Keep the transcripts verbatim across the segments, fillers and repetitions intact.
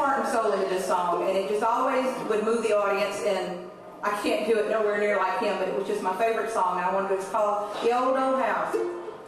heart and soul into this song, and it just always would move the audience, and I can't do it nowhere near like him, but it was just my favorite song, and I wanted to, it's called The Old Old House.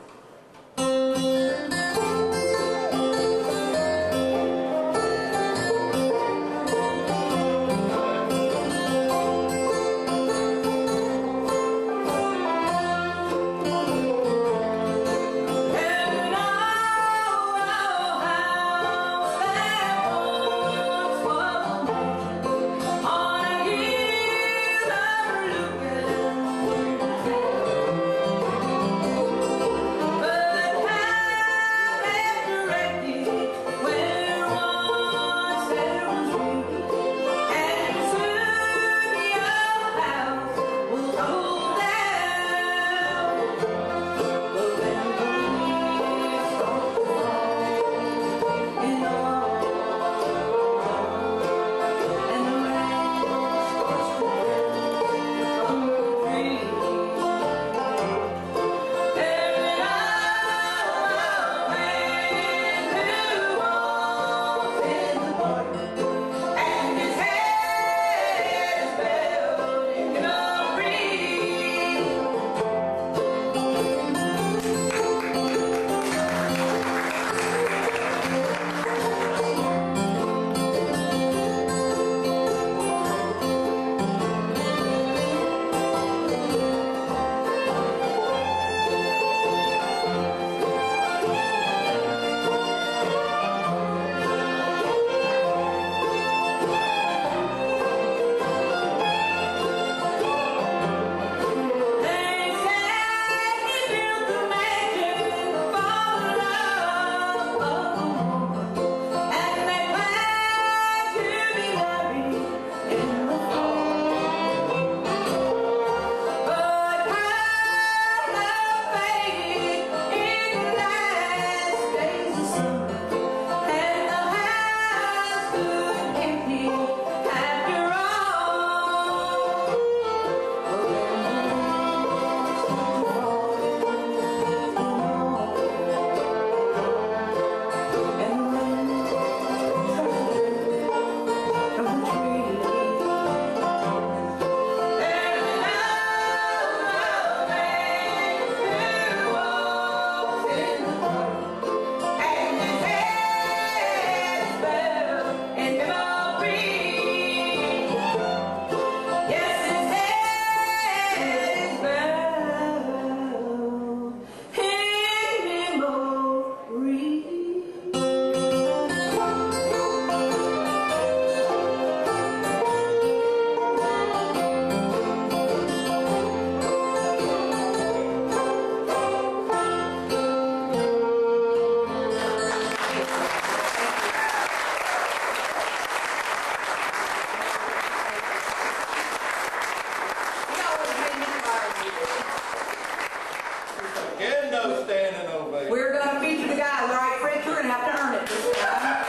We're going to feature the guy, all right, Fritz, you're going to have to earn it this time.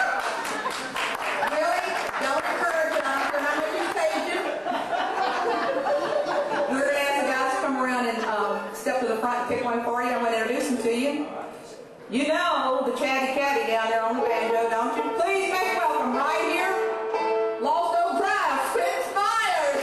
Really? Don't encourage it. I don't care how much you paid you. We're going to ask the guys to come around and um, step to the front and pick one for you. I'm going to introduce them to you. You know the chatty catty down there on the banjo, don't you? Please make welcome right here, Lost Oak Drive, Fritz Myers.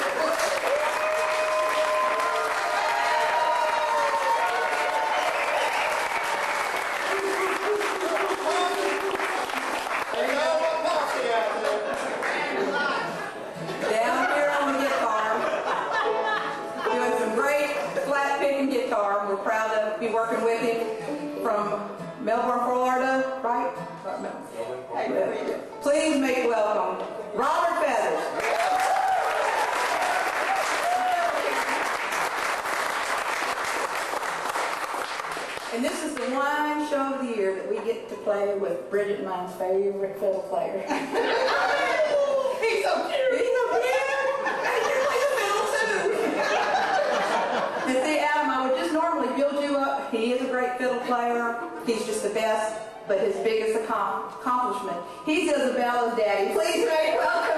Down here on the guitar, doing some great flat picking guitar. We're proud to be working with him from Melbourne, Florida, right? Please make welcome Robert Feathers. And this is the one show of the year that we get to play with Bridget and mine's favorite fiddle player. He's so cute. He's so cute. And you play the fiddle too. And see, Adam, I would just normally build you up. He is a great fiddle player. He's just the best, but his biggest accomplishment, he's Isabella's daddy. Please make welcome